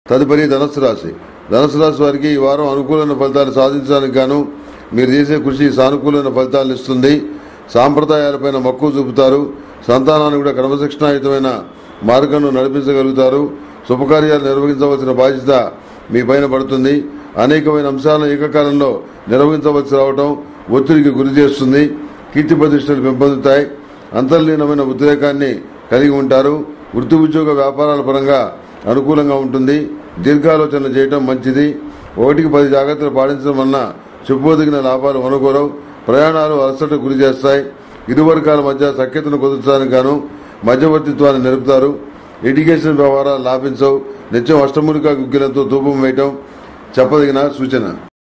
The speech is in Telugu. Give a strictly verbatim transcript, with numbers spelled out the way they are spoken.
తదుపరి ధనుసు రాశి. ధనుసు రాశి వారికి ఈ వారం అనుకూలమైన ఫలితాలు సాధించడానికి గాను మీరు చేసే కృషి సానుకూలమైన ఫలితాలను ఇస్తుంది. సాంప్రదాయాలపైన మక్కువ చూపుతారు. సంతానాన్ని కూడా క్రమశిక్షణాయుతమైన మార్గంలో నడిపించగలుగుతారు. శుభకార్యాలు నిర్వహించవలసిన బాధ్యత మీ పైన పడుతుంది. అనేకమైన అంశాలను ఏకకాలంలో నిర్వహించవలసి రావడం ఒత్తిడికి గురి చేస్తుంది. కీర్తి ప్రతిష్టలు పెంపొందుతాయి. అంతర్లీనమైన ఉద్రేకాన్ని కలిగి ఉంటారు. వృత్తి ఉద్యోగ వ్యాపారాల పరంగా అనుకూలంగా ఉంటుంది. దీర్ఘాలోచన చేయటం మంచిది. ఒకటికి పది జాగ్రత్తలు పాటించడం వలన చెప్పుకోదగిన లాభాలు అనుకూలవు. ప్రయాణాలు అలసటకు గురి చేస్తాయి. ఇరు వర్గాల మధ్య సఖ్యతను కుదర్చడానికి గాను మధ్యవర్తిత్వాన్ని నిలుపుతారు. ఎడ్యుకేషన్ వ్యవహారాలు లాభించవు. నిత్యం అష్టమూలికా గుగ్గిలంతో ధూపం వేయటం చెప్పదగిన సూచన.